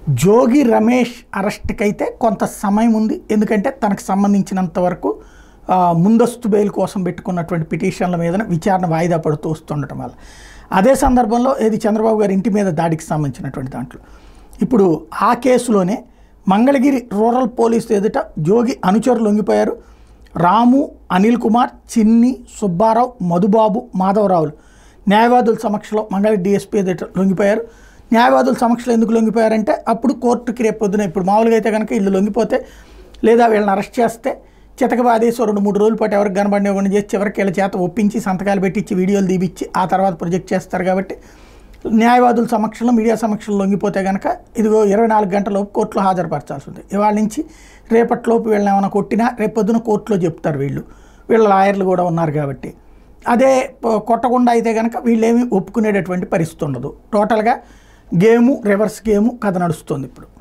జోగి రమేష్ అరెస్ట్కి అయితే కొంత సమయం ఉంది. ఎందుకంటే తనకు సంబంధించినంత వరకు ముందస్తు బెయిల్ కోసం పెట్టుకున్నటువంటి పిటిషన్ల మీద విచారణ వాయిదా పడుతూ వస్తుండటం వల్ల అదే సందర్భంలో ఏది చంద్రబాబు గారి ఇంటి మీద దాడికి సంబంధించినటువంటి దాంట్లో ఇప్పుడు ఆ కేసులోనే మంగళగిరి రూరల్ పోలీసు ఎదుట జోగి అనుచరులు లొంగిపోయారు. రాము, అనిల్ కుమార్, చిన్ని, సుబ్బారావు, మధుబాబు, మాధవరావులు న్యాయవాదుల సమక్షంలో మంగళగిరి డిఎస్పీ ఎదుట లొంగిపోయారు. న్యాయవాదుల సమక్షంలో ఎందుకు లొంగిపోయారంటే అప్పుడు కోర్టుకి రేపు పొద్దున ఇప్పుడు మామూలుగా అయితే కనుక వీళ్ళు లొంగిపోతే లేదా వీళ్ళని అరెస్ట్ చేస్తే చితకబాదేసి 2-3 రోజుల పాటు ఎవరికి కనబడినవ్వని చేసి చివరికి వీళ్ళ చేత ఒప్పించి సంతకాలు పెట్టించి వీడియోలు తీపిచ్చి ఆ తర్వాత ప్రొజెక్ట్ చేస్తారు. కాబట్టి న్యాయవాదుల సమక్షంలో మీడియా సమక్షంలో లొంగిపోతే కనుక ఇదిగో 24 గంటలలోపు కోర్టులో హాజరుపరచాల్సి ఉంది. ఇవాళ నుంచి రేపటిలోపు వీళ్ళని ఏమైనా కొట్టినా రేపు పొద్దున కోర్టులో చెప్తారు. వీళ్ళ లాయర్లు కూడా ఉన్నారు కాబట్టి అదే కొట్టకుండా అయితే కనుక వీళ్ళేమి ఒప్పుకునేటటువంటి పరిస్థితి ఉండదు. టోటల్గా రివర్స్ గేము కథ నడుస్తుంది ఇప్పుడు.